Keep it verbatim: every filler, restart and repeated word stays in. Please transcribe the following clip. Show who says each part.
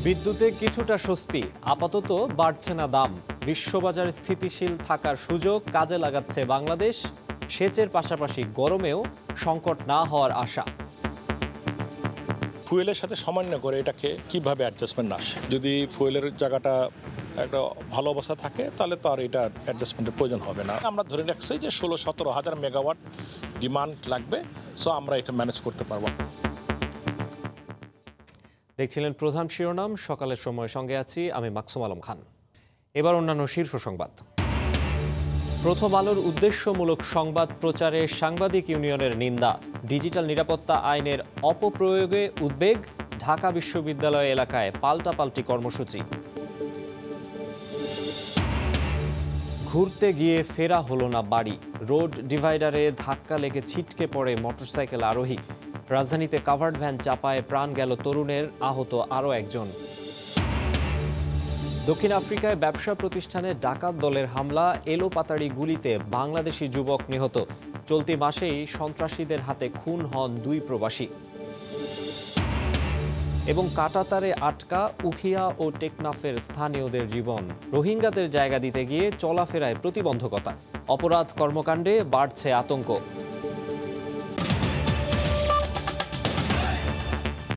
Speaker 1: বিদ্যুতে কিছুটা স্বস্তি, আপাতত বাড়ছে না দাম। বিশ্ববাজার স্থিতিশীল থাকার সুযোগ কাজে লাগাচ্ছে বাংলাদেশ। সেচের পাশাপাশি গরমেও সংকট না হওয়ার আশা।
Speaker 2: ফুয়েলের সাথে সমন্বয় করে এটাকে কিভাবে অ্যাডজাস্টমেন্ট আসে, যদি ফুয়েলের জায়গাটা একটা ভালো অবস্থা থাকে তাহলে তো আর এটা অ্যাডজাস্টমেন্টের প্রয়োজন হবে না। আমরা ধরে রাখছি যে ষোলো সতেরো হাজার মেগাওয়াট ডিমান্ড লাগবে, সো আমরা এটা ম্যানেজ করতে পারবো।
Speaker 1: দেখছিলেন প্রধান শিরোনাম, সকালের সময় সঙ্গে আছি আমি মাকসুম আলম খান। এবার অন্যান্য শীর্ষ সংবাদ। প্রথম আলোর উদ্দেশ্যমূলক সংবাদ প্রচারে সাংবাদিক ইউনিয়নের নিন্দা। ডিজিটাল নিরাপত্তা আইনের অপপ্রয়োগে উদ্বেগ। ঢাকা বিশ্ববিদ্যালয় এলাকায় পাল্টাপাল্টি কর্মসূচি। ঘুরতে গিয়ে ফেরা হলো না বাড়ি। রোড ডিভাইডারে ধাক্কা লেগে ছিটকে পড়ে মোটরসাইকেল আরোহী। রাজধানীতে কাভার্ড ভ্যান চাপায় প্রাণ গেল তরুণের, আহত আরও একজন। দক্ষিণ আফ্রিকায় ব্যবসা প্রতিষ্ঠানে ডাকাত দলের হামলা, এলোপাতাড়ি গুলিতে বাংলাদেশি যুবক নিহত। চলতি মাসেই সন্ত্রাসীদের হাতে খুন হন দুই প্রবাসী। এবং কাঁটাতারে আটকা উখিয়া ও টেকনাফের স্থানীয়দের জীবন। রোহিঙ্গাদের জায়গা দিতে গিয়ে চলাফেরায় প্রতিবন্ধকতা। অপরাধ কর্মকাণ্ডে বাড়ছে আতঙ্ক।